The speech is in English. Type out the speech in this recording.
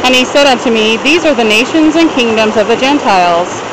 And he said unto me, These are the nations and kingdoms of the Gentiles,